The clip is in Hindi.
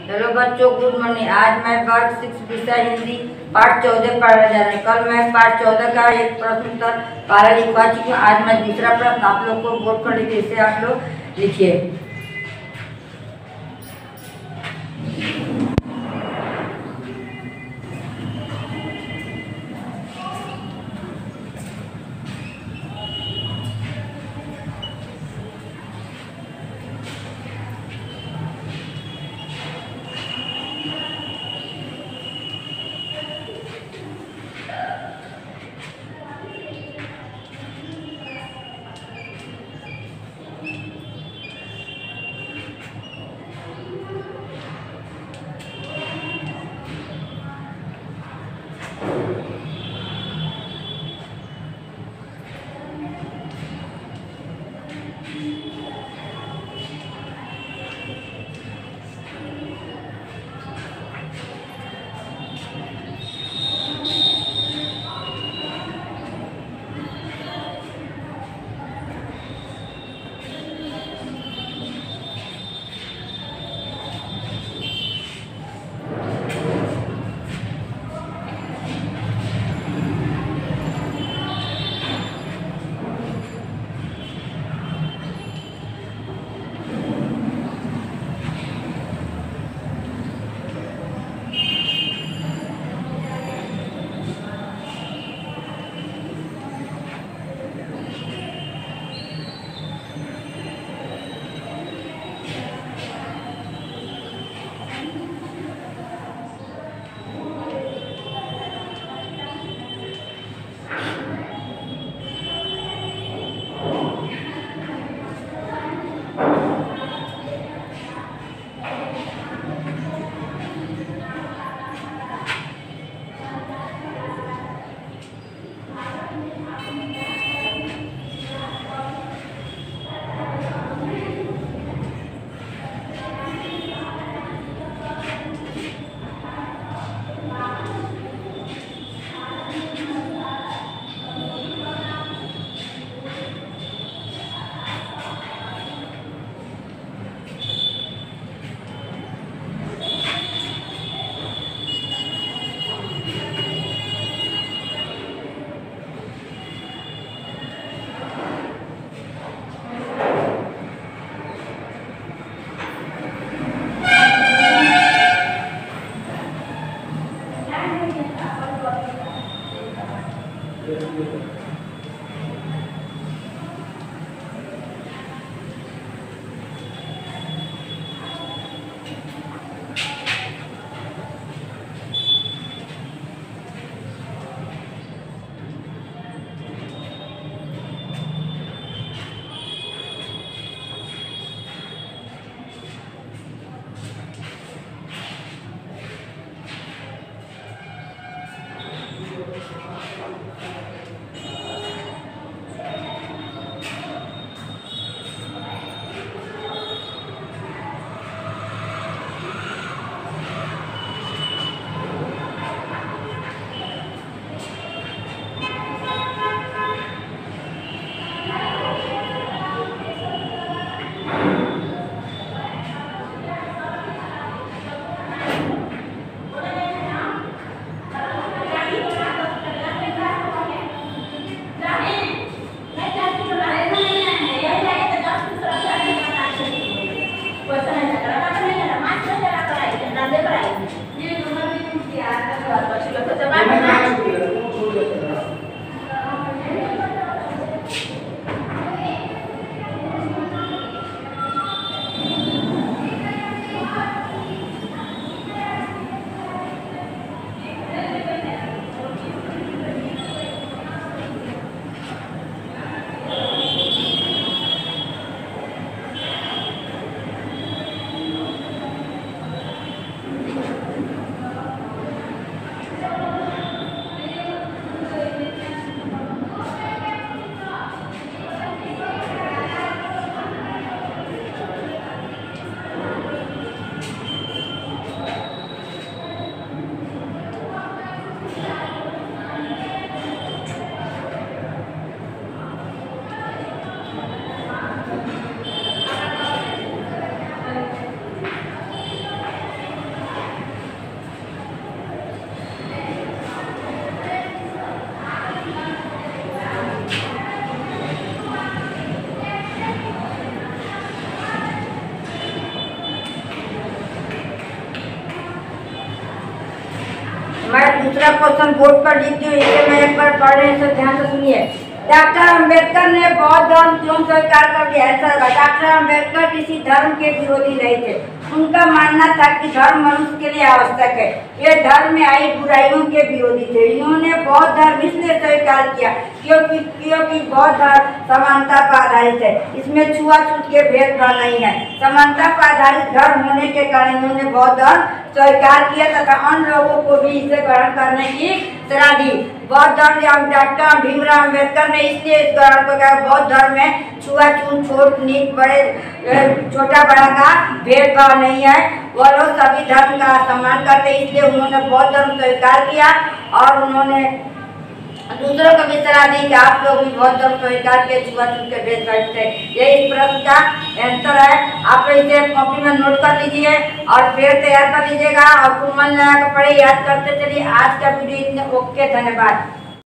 हेलो बच्चों, गुड मॉर्निंग। आज मैं वर्ग 6 विषय हिंदी पाठ 14 पढ़ने जा रही हूँ। कल मैं पाठ 14 का एक प्रश्न उत्तर पहले लिखवा चुकी हूँ। आज मैं दूसरा प्रश्न आप लोग को बोर्ड पर लिखे, इसे आप लोग लिखिए। दूसरा क्वेश्चन बोर्ड पर लिख दी, इसे मैं एक बार पढ़ रहे हैं, तो ध्यान से सुनिए। डॉक्टर अंबेडकर ने बौद्ध धर्म क्यों स्वीकार कर लिया? डॉक्टर अंबेडकर किसी धर्म के विरोधी नहीं थे। उनका मानना था कि धर्म मनुष्य के लिए आवश्यक है। ये धर्म में आई बुराइयों के विरोधी थे। इन्होंने बौद्ध धर्म इसलिए स्वीकार किया क्योंकि बौद्ध धर्म समानता पर आधारित है। इसमें छुआछूत के भेदभाव नहीं है। समानता पर आधारित धर्म होने के कारण इन्होंने बौद्ध धर्म स्वीकार किया तथा अन्य लोगों को भी इसे ग्रहण करने की सलाह दी। बौद्ध धर्म डॉक्टर भीमराव अम्बेडकर ने इसलिए इस ग्रहण को कहा, बौद्ध धर्म में छुआछूत, छोट नीच, बड़े छोटा बड़ा का भेदभाव नहीं है। वह लोग सभी धर्म का सम्मान करते, इसलिए उन्होंने बौद्ध धर्म स्वीकार किया और उन्होंने दूसरों को भी सलाह दी कि आप लोग भी बौद्ध धर्म स्वीकार के छुआछूत के भेदभाव से। ये इस प्रश्न का आंसर है। आप इसे कॉपी में नोट कर लीजिए और फिर तैयार कर लीजिएगा और खूब मन लगा कर पढ़े, याद करते चलिए। आज का वीडियो इतने ओके, धन्यवाद।